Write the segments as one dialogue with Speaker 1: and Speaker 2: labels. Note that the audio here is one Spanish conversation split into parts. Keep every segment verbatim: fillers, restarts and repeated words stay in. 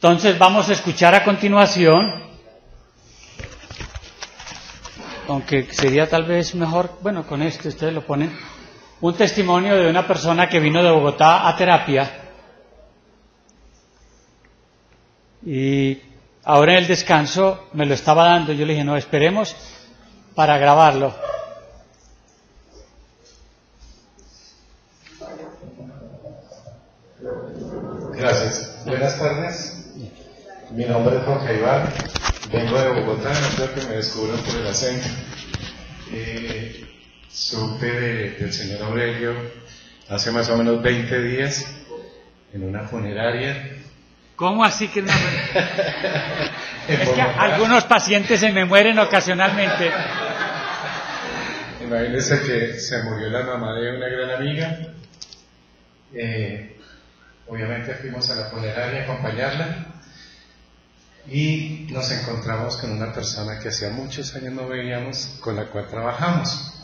Speaker 1: Entonces vamos a escuchar a continuación, aunque sería tal vez mejor, bueno, con este ustedes lo ponen, un testimonio de una persona que vino de Bogotá a terapia y ahora en el descanso me lo estaba dando. Yo le dije, no, esperemos para grabarlo.
Speaker 2: Gracias. Buenas tardes. Mi nombre es Jorge Iván. Vengo de Bogotá, no creo que me descubran por el acento. Eh, supe de, del señor Aurelio hace más o menos veinte días en una funeraria.
Speaker 1: ¿Cómo así que no? Es que algunos pacientes se me mueren ocasionalmente.
Speaker 2: Imagínense que se murió la mamá de una gran amiga. Eh, obviamente fuimos a la funeraria a acompañarla y nos encontramos con una persona que hacía muchos años no veíamos, con la cual trabajamos.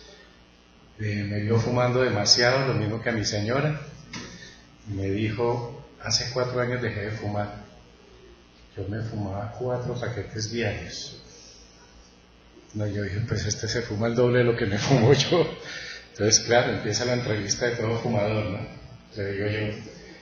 Speaker 2: Eh, me vio fumando demasiado, lo mismo que a mi señora. Me dijo, hace cuatro años dejé de fumar. Yo me fumaba cuatro paquetes diarios. No, yo dije, pues este se fuma el doble de lo que me fumo yo. Entonces, claro, empieza la entrevista de todo fumador, ¿no? Le digo yo,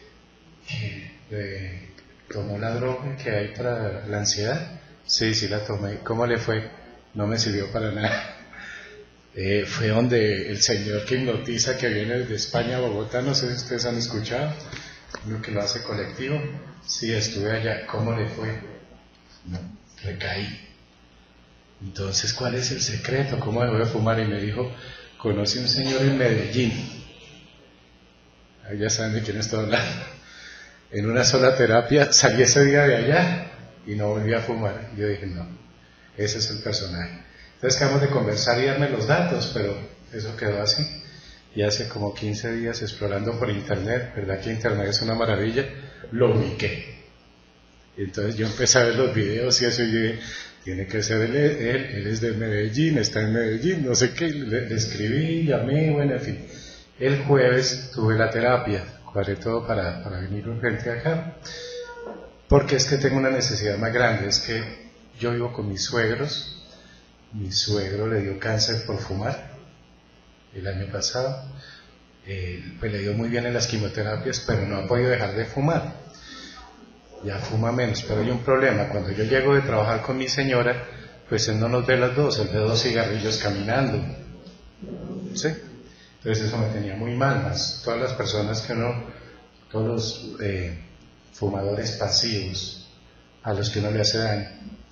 Speaker 2: que eh, ¿tomó la droga que hay para la ansiedad? Sí, sí la tomé. ¿Cómo le fue? No me sirvió para nada. Eh, fue donde el señor que hipnotiza, que viene desde España a Bogotá, no sé si ustedes han escuchado, lo que lo hace colectivo. Sí, estuve allá. ¿Cómo le fue? No, recaí. Entonces, ¿cuál es el secreto? ¿Cómo debo de fumar? Y me dijo, conocí un señor en Medellín. Ahí ya saben de quién estoy hablando. En una sola terapia salí ese día de allá y no volví a fumar. Yo dije, no, ese es el personaje. Entonces acabamos de conversar y darme los datos, pero eso quedó así. Y hace como quince días explorando por internet, ¿verdad que internet es una maravilla? Lo ubiqué. Y entonces yo empecé a ver los videos y eso, y dije, tiene que ser él, él, él es de Medellín, está en Medellín, no sé qué, le, le escribí, llamé, bueno, en fin. El jueves tuve la terapia, cuadré todo para, para venir urgente acá, porque es que tengo una necesidad más grande, es que yo vivo con mis suegros, mi suegro le dio cáncer por fumar el año pasado, eh, pues le dio muy bien en las quimioterapias, pero no ha podido dejar de fumar. Ya fuma menos, pero hay un problema. Cuando yo llego de trabajar con mi señora, pues él no nos ve las dos, él ve dos cigarrillos caminando. ¿Sí? Entonces eso me tenía muy mal, más todas las personas que uno, todos los eh, fumadores pasivos a los que uno le hace daño.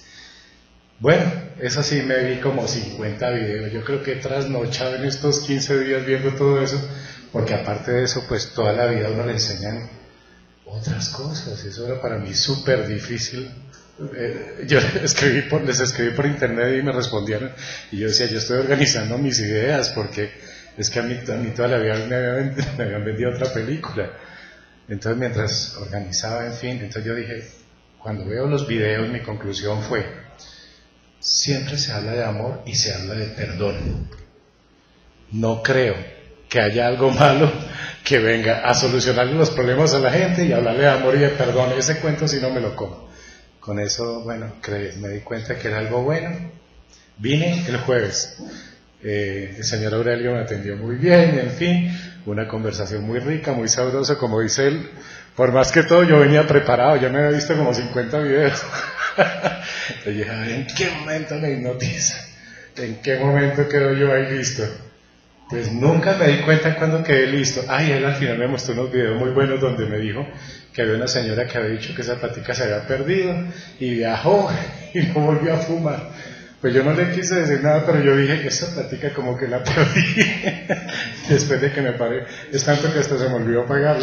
Speaker 2: Bueno, eso sí, me vi como cincuenta videos. Yo creo que he trasnochado en estos quince días viendo todo eso, porque aparte de eso, pues toda la vida uno le enseñan otras cosas. Eso era para mí súper difícil. Eh, yo escribí por, les escribí por internet y me respondieron, y yo decía, yo estoy organizando mis ideas, porque es que a mí, a mí toda la vida me habían, me habían vendido otra película. Entonces mientras organizaba, en fin, entonces yo dije, cuando veo los videos, mi conclusión fue, siempre se habla de amor y se habla de perdón. No creo que haya algo malo que venga a solucionar los problemas a la gente y hablarle de amor y de perdón. Ese cuento sí no me lo como. Con eso, bueno, me di cuenta que era algo bueno. Vine el jueves. Eh, el señor Aurelio me atendió muy bien, en fin, una conversación muy rica, muy sabrosa, como dice él. Por más que todo, yo venía preparado, ya me había visto como cincuenta videos. Entonces dije, ¿en qué momento me hipnotiza? ¿En qué momento quedo yo ahí listo? Pues nunca me di cuenta cuando quedé listo. Ay, él al final me mostró unos videos muy buenos donde me dijo que había una señora que había dicho que esa plática se había perdido y viajó y no volvió a fumar. Pues yo no le quise decir nada, pero yo dije, esa plática como que la perdí. Después de que me paré, es tanto que hasta se me olvidó pagarle.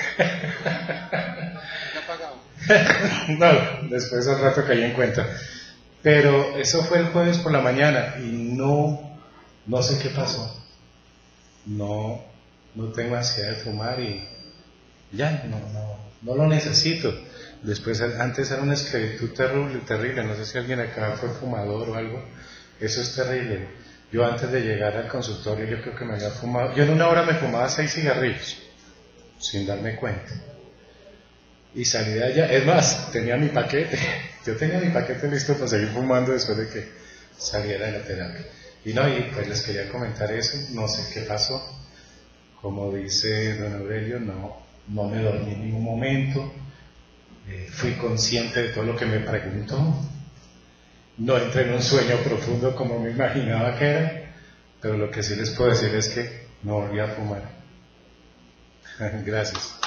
Speaker 2: No, después al rato caí en cuenta. Pero eso fue el jueves por la mañana y no, no sé qué pasó. No, no tengo ansiedad de fumar y ya, no, no, no lo necesito. Después, antes era una esclavitud terrible, terrible, no sé si alguien acá fue fumador o algo, eso es terrible. Yo antes de llegar al consultorio, yo creo que me había fumado, yo en una hora me fumaba seis cigarrillos, sin darme cuenta. y salí de allá. Es más, tenía mi paquete, yo tenía mi paquete listo para seguir fumando después de que saliera de la terapia. Y no, y pues les quería comentar eso, no sé qué pasó. Como dice don Aurelio, no, no me dormí en ningún momento, eh, fui consciente de todo lo que me preguntó, no entré en un sueño profundo como me imaginaba que era, pero lo que sí les puedo decir es que no volví a fumar. Gracias.